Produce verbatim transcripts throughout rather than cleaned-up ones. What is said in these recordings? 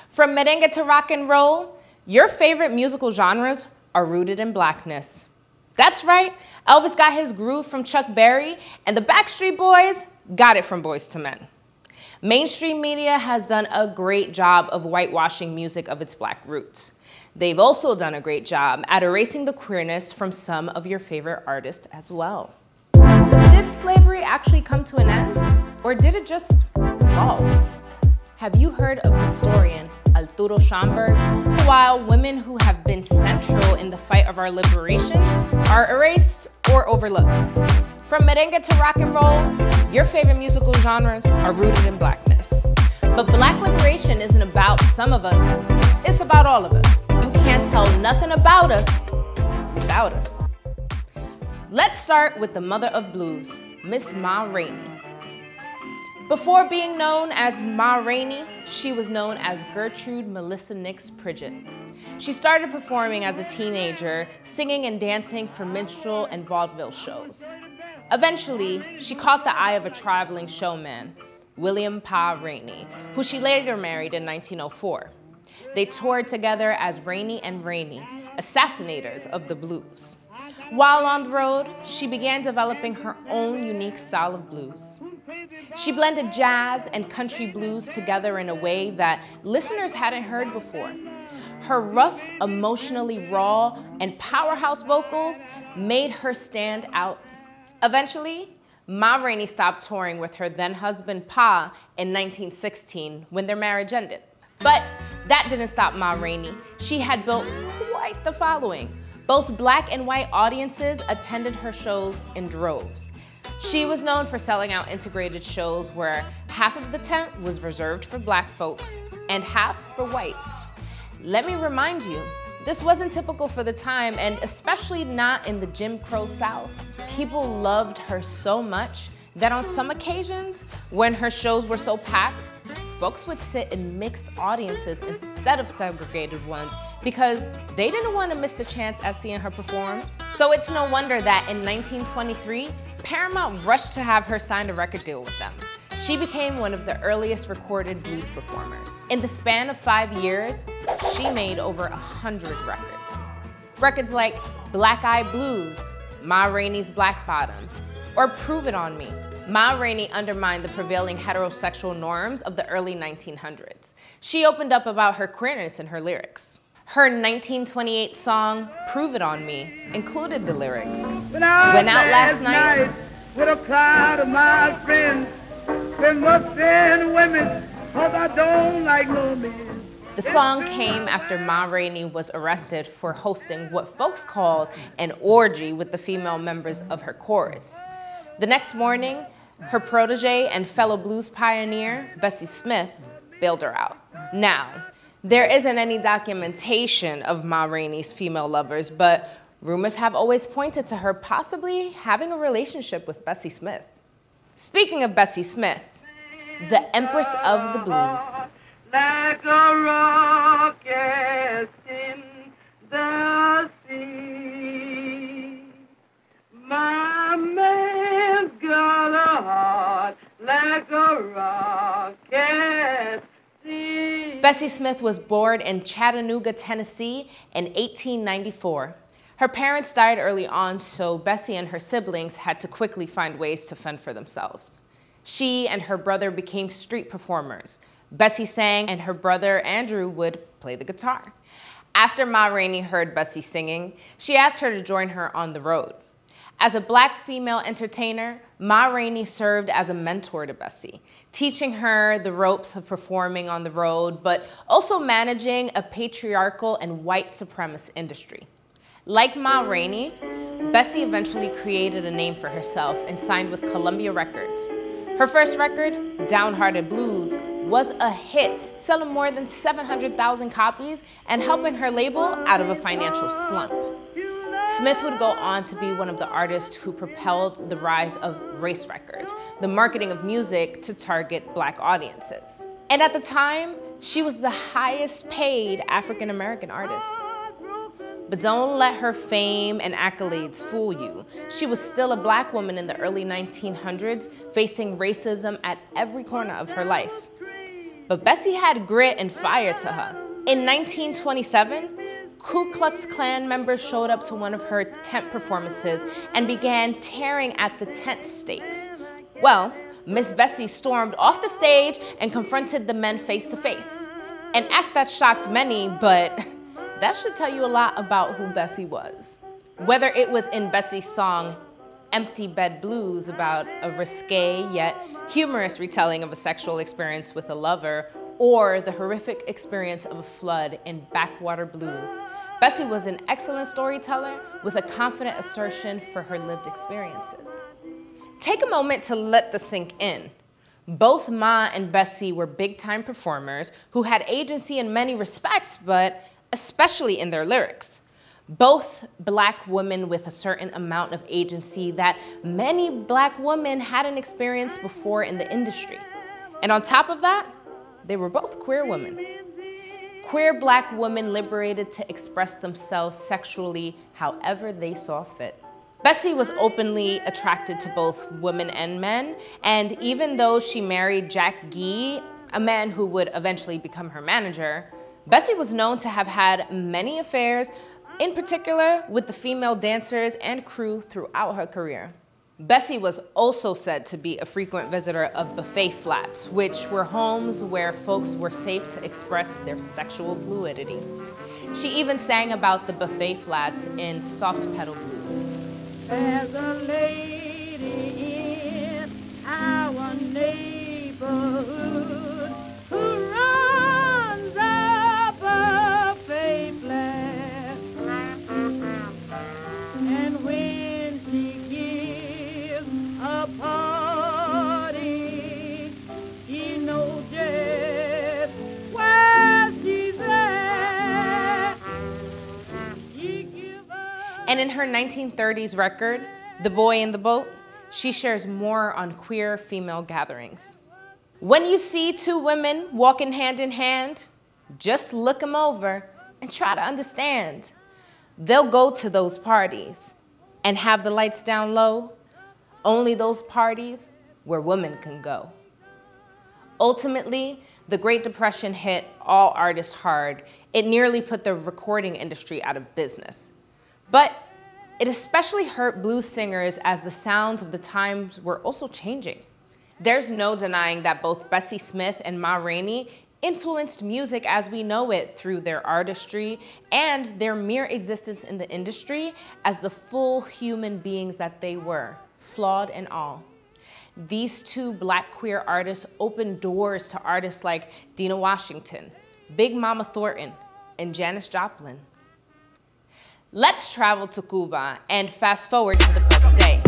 From merengue to rock and roll, your favorite musical genres are rooted in blackness. That's right, Elvis got his groove from Chuck Berry, and the Backstreet Boys got it from Boyz two Men. Mainstream media has done a great job of whitewashing music of its black roots. They've also done a great job at erasing the queerness from some of your favorite artists as well. But did slavery actually come to an end? Or did it just evolve? Have you heard of historian Arturo Schomburg? While women who have been central in the fight of our liberation are erased or overlooked. From merengue to rock and roll, your favorite musical genres are rooted in blackness. But black liberation isn't about some of us, it's about all of us. You can't tell nothing about us without us. Let's start with the mother of blues, Miss Ma Rainey. Before being known as Ma Rainey, she was known as Gertrude Melissa Nix Pridgett. She started performing as a teenager, singing and dancing for minstrel and vaudeville shows. Eventually, she caught the eye of a traveling showman, William Pa Rainey, who she later married in nineteen oh four. They toured together as Rainey and Rainey, assassinators of the blues. While on the road, she began developing her own unique style of blues. She blended jazz and country blues together in a way that listeners hadn't heard before. Her rough, emotionally raw, and powerhouse vocals made her stand out. Eventually, Ma Rainey stopped touring with her then-husband Pa in nineteen sixteen when their marriage ended. But that didn't stop Ma Rainey. She had built quite the following. Both black and white audiences attended her shows in droves. She was known for selling out integrated shows where half of the tent was reserved for black folks and half for white. Let me remind you, this wasn't typical for the time, and especially not in the Jim Crow South. People loved her so much that on some occasions, when her shows were so packed, folks would sit in mixed audiences instead of segregated ones because they didn't want to miss the chance at seeing her perform. So it's no wonder that in nineteen twenty-three, Paramount rushed to have her sign a record deal with them. She became one of the earliest recorded blues performers. In the span of five years, she made over a hundred records. Records like Black Eyed Blues, Ma Rainey's Black Bottom, or Prove It On Me. Ma Rainey undermined the prevailing heterosexual norms of the early nineteen hundreds. She opened up about her queerness in her lyrics. Her nineteen twenty-eight song, Prove It On Me, included the lyrics. Went out last night with a crowd of my friends, been muffin women, cause I don't like no men. The song came after Ma Rainey was arrested for hosting what folks called an orgy with the female members of her chorus. The next morning, her protege and fellow blues pioneer, Bessie Smith, bailed her out. Now, there isn't any documentation of Ma Rainey's female lovers, but rumors have always pointed to her possibly having a relationship with Bessie Smith. Speaking of Bessie Smith, the Empress of the Blues. Like a rocket in the sea, my man's got a heart like a rocket. Bessie Smith was born in Chattanooga, Tennessee in eighteen ninety-four. Her parents died early on, so Bessie and her siblings had to quickly find ways to fend for themselves. She and her brother became street performers. Bessie sang and her brother Andrew would play the guitar. After Ma Rainey heard Bessie singing, she asked her to join her on the road. As a black female entertainer, Ma Rainey served as a mentor to Bessie, teaching her the ropes of performing on the road, but also managing a patriarchal and white supremacist industry. Like Ma Rainey, Bessie eventually created a name for herself and signed with Columbia Records. Her first record, Downhearted Blues, was a hit, selling more than seven hundred thousand copies and helping her label out of a financial slump. Smith would go on to be one of the artists who propelled the rise of race records, the marketing of music to target black audiences. And at the time, she was the highest paid African-American artist. But don't let her fame and accolades fool you. She was still a black woman in the early nineteen hundreds, facing racism at every corner of her life. but Bessie had grit and fire to her. In nineteen twenty-seven, Ku Klux Klan members showed up to one of her tent performances and began tearing at the tent stakes. Well, Miss Bessie stormed off the stage and confronted the men face to face. An act that shocked many, but that should tell you a lot about who Bessie was. Whether it was in Bessie's song, Empty Bed Blues, about a risque yet humorous retelling of a sexual experience with a lover, or the horrific experience of a flood in Backwater Blues, Bessie was an excellent storyteller with a confident assertion for her lived experiences. Take a moment to let this sink in. Both Ma and Bessie were big-time performers who had agency in many respects, but especially in their lyrics. Both Black women with a certain amount of agency that many Black women hadn't experienced before in the industry. And on top of that, they were both queer women. Queer Black women liberated to express themselves sexually however they saw fit. Bessie was openly attracted to both women and men, and even though she married Jack Gee, a man who would eventually become her manager, Bessie was known to have had many affairs, in particular with the female dancers and crew throughout her career. Bessie was also said to be a frequent visitor of buffet flats, which were homes where folks were safe to express their sexual fluidity. She even sang about the buffet flats in Soft Pedal Blues. There's a lady in our neighborhood who runs a buffet flat, and when she gives a party, she knows just where she's at. She gives up. And in her nineteen thirties record, The Boy in the Boat, she shares more on queer female gatherings. When you see two women walking hand in hand, just look them over and try to understand. They'll go to those parties and have the lights down low, only those parties where women can go. Ultimately, the Great Depression hit all artists hard. It nearly put the recording industry out of business. But it especially hurt blues singers as the sounds of the times were also changing. There's no denying that both Bessie Smith and Ma Rainey influenced music as we know it through their artistry and their mere existence in the industry as the full human beings that they were, flawed and all. These two Black queer artists opened doors to artists like Dina Washington, Big Mama Thornton, and Janis Joplin. Let's travel to Cuba and fast forward to the present day.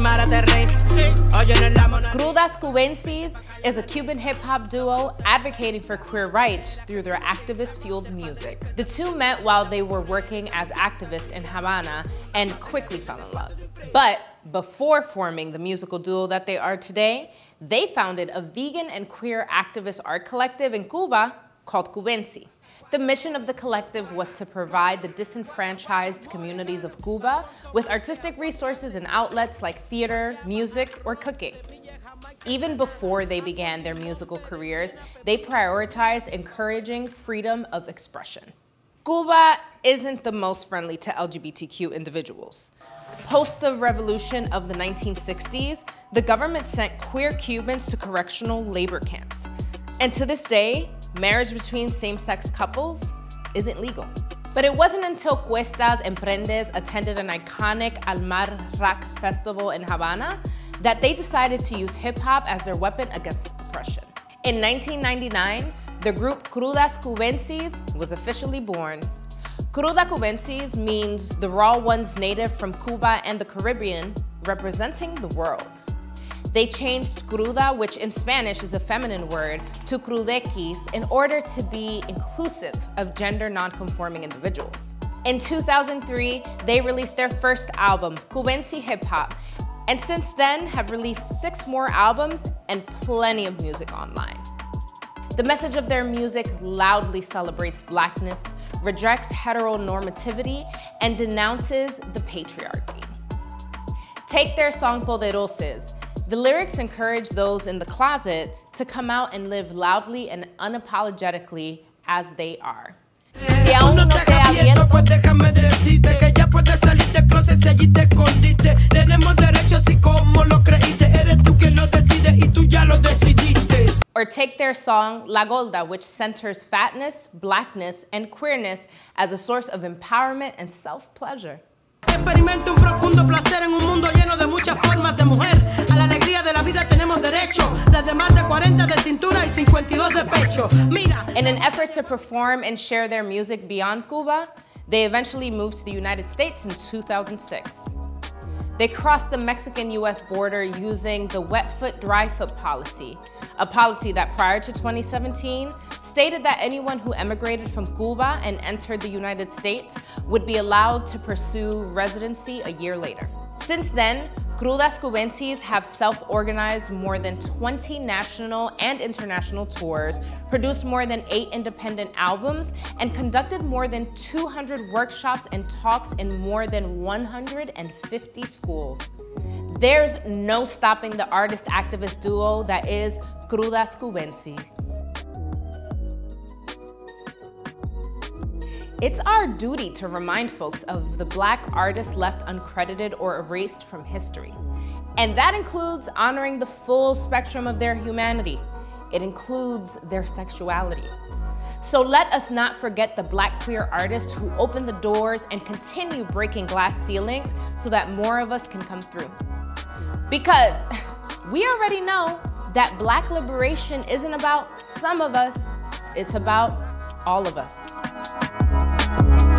Crudas Cubensis is a Cuban hip-hop duo advocating for queer rights through their activist-fueled music. The two met while they were working as activists in Havana and quickly fell in love. But before forming the musical duo that they are today, they founded a vegan and queer activist art collective in Cuba called Cubensi. The mission of the collective was to provide the disenfranchised communities of Cuba with artistic resources and outlets like theater, music, or cooking. Even before they began their musical careers, they prioritized encouraging freedom of expression. Cuba isn't the most friendly to L G B T Q individuals. Post the revolution of the nineteen sixties, the government sent queer Cubans to correctional labor camps. And to this day, marriage between same-sex couples isn't legal. But it wasn't until Cuestas Emprendes attended an iconic Al Mar rock festival in Havana that they decided to use hip-hop as their weapon against oppression. In nineteen ninety-nine, the group Crudas Cubensis was officially born. Cruda Cubensis means the raw ones native from Cuba and the Caribbean, representing the world. They changed cruda, which in Spanish is a feminine word, to crudequis in order to be inclusive of gender non-conforming individuals. In two thousand three, they released their first album, Cubensi Hip Hop, and since then have released six more albums and plenty of music online. The message of their music loudly celebrates Blackness, rejects heteronormativity, and denounces the patriarchy. Take their song Poderoses. The lyrics encourage those in the closet to come out and live loudly and unapologetically as they are. Si aún no te ha abierto, pues déjame decirte que ya puedes salir del closet si allí te escondiste. Tenemos derechos y como lo creíste, eres tú quien lo decide y tú ya lo decidiste. Or take their song La Golda, which centers fatness, blackness, and queerness as a source of empowerment and self-pleasure. Experimenta un profundo placer en un mundo lleno de muchas formas de mujer. A la alegría de la vida tenemos derecho. Las de más de cuarenta de cintura y cincuenta y dos de pecho. Mira. In an effort to perform and share their music beyond Cuba, they eventually moved to the United States in two thousand six. They crossed the Mexican U S border using the wet foot, dry foot policy, a policy that prior to twenty seventeen stated that anyone who emigrated from Cuba and entered the United States would be allowed to pursue residency a year later. Since then, Crudas Cubensis have self-organized more than twenty national and international tours, produced more than eight independent albums, and conducted more than two hundred workshops and talks in more than one hundred fifty schools. There's no stopping the artist-activist duo that is Crudas Cubensis. It's our duty to remind folks of the Black artists left uncredited or erased from history. And that includes honoring the full spectrum of their humanity. It includes their sexuality. So let us not forget the Black queer artists who opened the doors and continue breaking glass ceilings so that more of us can come through. Because we already know that Black liberation isn't about some of us, it's about all of us.